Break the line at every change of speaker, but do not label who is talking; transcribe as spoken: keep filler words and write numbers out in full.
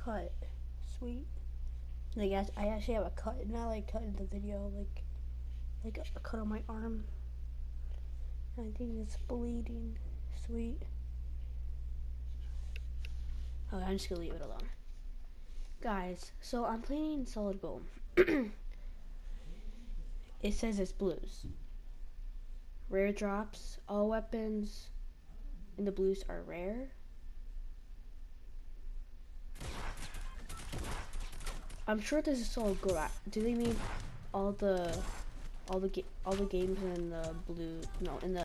cut. Sweet. Like I actually have a cut, not like cut in the video, like like a cut on my arm. I think it's bleeding. Sweet. Oh, I'm just gonna leave it alone. Guys, so I'm playing Solid Gold. It says it's blues. Rare drops. All weapons in the blues are rare. I'm sure this is Solid Gold. Do they mean all the all the all the games in the blue? No, in the